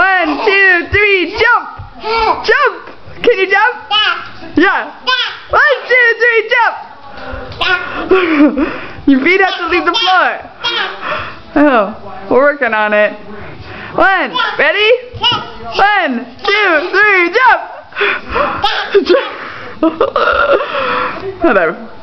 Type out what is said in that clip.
1, 2, 3, jump! Jump! Can you jump? Yeah. 1, 2, 3, jump! Your feet have to leave the floor. Oh, we're working on it. 1, ready? 1, 2, 3, jump! Whatever.